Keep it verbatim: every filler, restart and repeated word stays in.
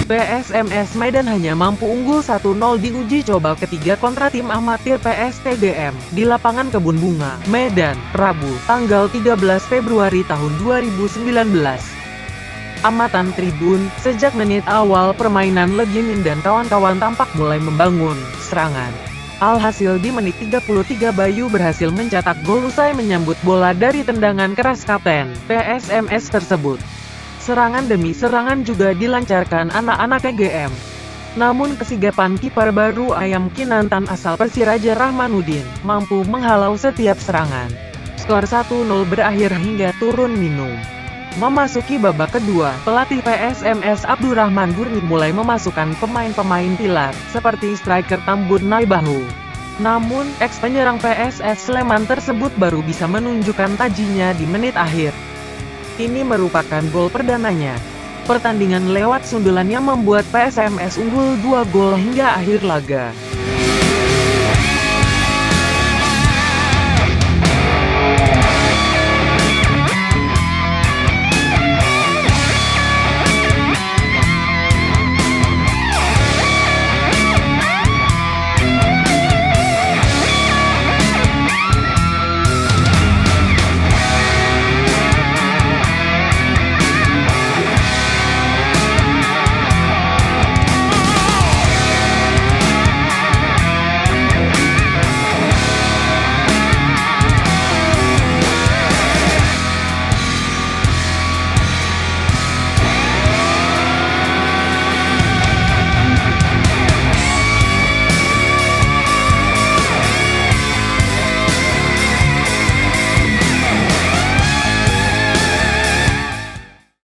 P S M S Medan hanya mampu unggul satu nol di uji coba ketiga kontra tim amatir P S T G M, di lapangan Kebun Bunga, Medan, Rabu, tanggal tiga belas Februari tahun dua ribu sembilan belas. Amatan tribun, sejak menit awal permainan Legimin dan kawan-kawan tampak mulai membangun serangan. Alhasil di menit tiga puluh tiga Bayu berhasil mencetak gol usai menyambut bola dari tendangan keras kapten P S M S tersebut. Serangan demi serangan juga dilancarkan anak-anak T G M. Namun kesigapan kiper baru Ayam Kinantan asal Persiraja Rahmanuddin mampu menghalau setiap serangan. Skor satu nol berakhir hingga turun minum. Memasuki babak kedua, pelatih P S M S Abdurrahman Gurni mulai memasukkan pemain-pemain pilar, seperti striker Tambun Naibahu. Namun, eks penyerang P S S Sleman tersebut baru bisa menunjukkan tajinya di menit akhir. Ini merupakan gol perdananya. Pertandingan lewat sundulan yang membuat P S M S unggul dua gol hingga akhir laga.